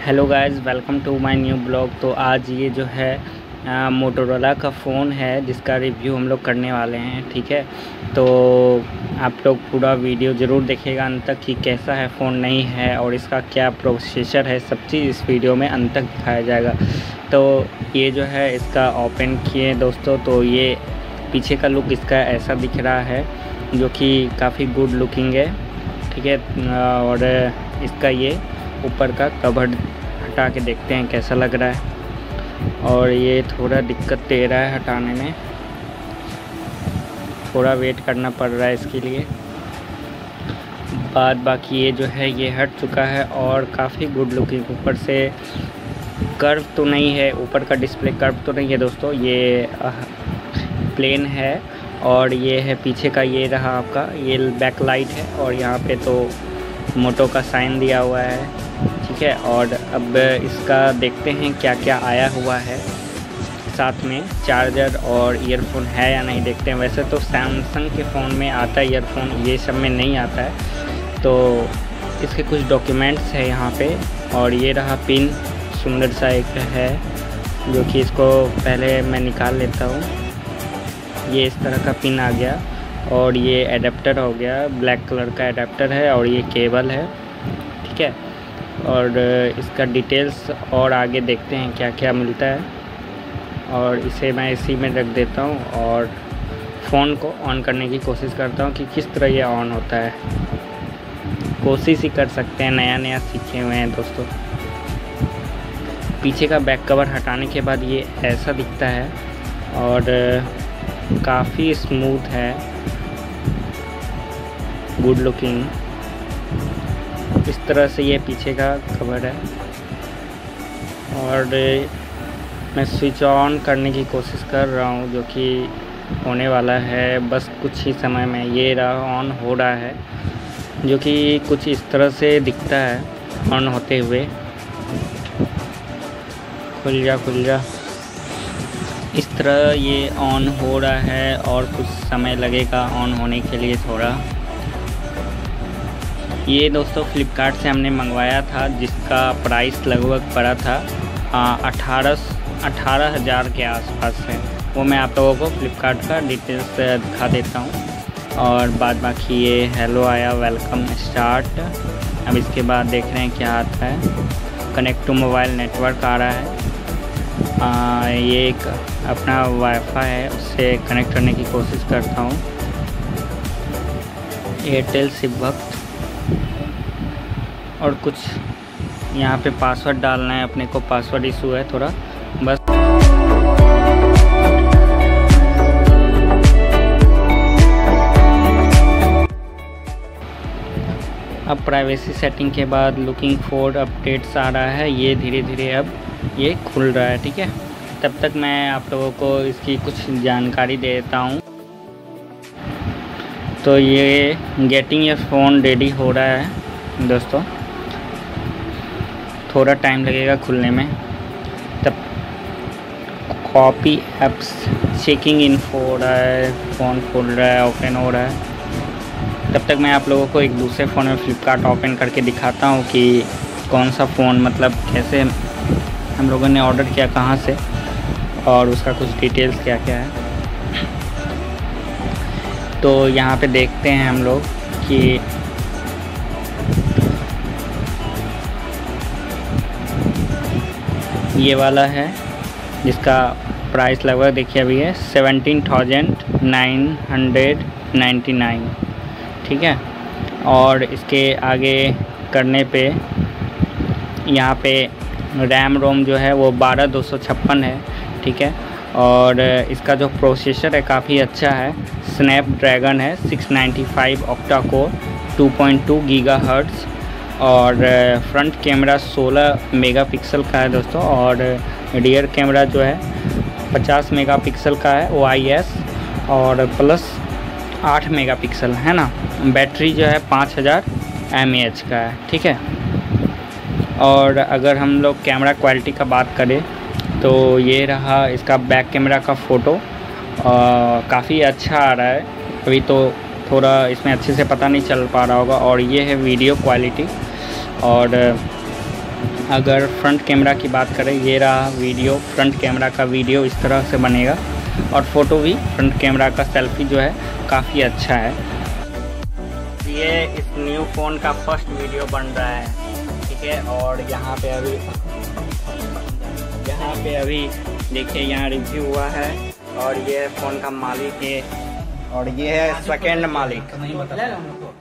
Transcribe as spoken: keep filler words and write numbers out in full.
Hello guys, welcome to my new blog. तो आज ये जो है मोटोरोला का फ़ोन है जिसका रिव्यू हम लोग करने वाले हैं। ठीक है, तो आप लोग पूरा वीडियो ज़रूर देखिएगा अंत तक कि कैसा है फ़ोन, नहीं है और इसका क्या प्रोसेसर है, सब चीज़ इस वीडियो में अंत तक दिखाया जाएगा। तो ये जो है इसका ओपन किए दोस्तों, तो ये पीछे का लुक इसका ऐसा दिख रहा है जो कि काफ़ी गुड लुकिंग है। ठीक है, और इसका ये ऊपर का कवर हटा के देखते हैं कैसा लग रहा है। और ये थोड़ा दिक्कत दे रहा है हटाने में, थोड़ा वेट करना पड़ रहा है इसके लिए। बाद बाकी ये जो है ये हट चुका है और काफ़ी गुड लुकिंग। ऊपर से कर्व तो नहीं है, ऊपर का डिस्प्ले कर्व तो नहीं है दोस्तों, ये प्लेन है। और ये है पीछे का, ये रहा आपका ये बैक लाइट है और यहाँ पे तो मोटो का साइन दिया हुआ है। ठीक है, और अब इसका देखते हैं क्या क्या आया हुआ है। साथ में चार्जर और ईयरफोन है या नहीं देखते हैं। वैसे तो सैमसंग के फ़ोन में आता है ईयरफोन, ये सब में नहीं आता है। तो इसके कुछ डॉक्यूमेंट्स है यहाँ पे। और ये रहा पिन, सुंदर सा एक है जो कि इसको पहले मैं निकाल लेता हूँ। ये इस तरह का पिन आ गया और ये एडेप्टर हो गया, ब्लैक कलर का एडेप्टर है और ये केबल है। ठीक है, और इसका डिटेल्स और आगे देखते हैं क्या क्या मिलता है। और इसे मैं इसी में रख देता हूँ और फ़ोन को ऑन करने की कोशिश करता हूँ कि किस तरह ये ऑन होता है। कोशिश ही कर सकते हैं, नया नया सीखे हुए हैं दोस्तों। पीछे का बैक कवर हटाने के बाद ये ऐसा दिखता है और काफ़ी स्मूथ है, गुड लुकिंग। इस तरह से ये पीछे का कवर है। और मैं स्विच ऑन करने की कोशिश कर रहा हूँ जो कि होने वाला है बस कुछ ही समय में। ये रहा ऑन हो रहा है जो कि कुछ इस तरह से दिखता है ऑन होते हुए। खुल जा खुल जा इस तरह ये ऑन हो रहा है और कुछ समय लगेगा ऑन होने के लिए थोड़ा। ये दोस्तों फ्लिपकार्ट से हमने मंगवाया था जिसका प्राइस लगभग पड़ा था अठारह अठारह हज़ार के आसपास है। वो मैं आप लोगों को फ्लिपकार्ट का डिटेल्स दिखा देता हूँ। और बाद बाकी ये हेलो आया, वेलकम स्टार्ट। अब इसके बाद देख रहे हैं क्या आता है। कनेक्ट टू मोबाइल नेटवर्क आ रहा है। आ, ये एक अपना वाईफाई है, उससे कनेक्ट करने की कोशिश करता हूँ। एयरटेल सिम वक्त और कुछ यहाँ पे पासवर्ड डालना है अपने को, पासवर्ड इशू है थोड़ा बस। अब प्राइवेसी सेटिंग के बाद लुकिंग फॉर अपडेट्स आ रहा है। ये धीरे धीरे अब ये खुल रहा है। ठीक है, तब तक मैं आप लोगों को इसकी कुछ जानकारी दे देता हूँ। तो ये गेटिंग ये फ़ोन रेडी हो रहा है दोस्तों, थोड़ा टाइम लगेगा खुलने में। तब कॉपी एप्स चेकिंग इन्फो हो रहा है, फ़ोन खुल रहा है, ओपन हो रहा है। तब तक मैं आप लोगों को एक दूसरे फ़ोन में फ्लिपकार्ट ओपन करके दिखाता हूँ कि कौन सा फ़ोन, मतलब कैसे हम लोगों ने ऑर्डर किया, कहाँ से, और उसका कुछ डिटेल्स क्या क्या है। तो यहाँ पे देखते हैं हम लोग कि ये वाला है जिसका प्राइस लगभग देखिए अभी है seventeen thousand nine hundred ninety nine. ठीक है, और इसके आगे करने पे यहाँ पे रैम रोम जो है वो बारह दो सौ छप्पन है। ठीक है, और इसका जो प्रोसेसर है काफ़ी अच्छा है, स्नैपड्रैगन है six ninety five octa core, two point two gigahertz. और फ्रंट कैमरा सोलह मेगापिक्सल का है दोस्तों। और रियर कैमरा जो है पचास मेगापिक्सल का है ओ आई एस और प्लस आठ मेगापिक्सल है ना। बैटरी जो है पाँच हज़ार एम ए एच का है। ठीक है, और अगर हम लोग कैमरा क्वालिटी का बात करें तो ये रहा इसका बैक कैमरा का फ़ोटो, काफ़ी अच्छा आ रहा है। अभी तो थोड़ा इसमें अच्छे से पता नहीं चल पा रहा होगा। और ये है वीडियो क्वालिटी, और अगर फ्रंट कैमरा की बात करें, ये रहा वीडियो, फ्रंट कैमरा का वीडियो इस तरह से बनेगा और फ़ोटो भी फ्रंट कैमरा का सेल्फी जो है काफ़ी अच्छा है। ये इस न्यू फ़ोन का फर्स्ट वीडियो बन रहा है, ठीक है। और यहाँ पे अभी यहाँ पे अभी देखिए यहाँ रिव्यू हुआ है और ये फ़ोन का मालिक है और ये है सेकेंड मालिक।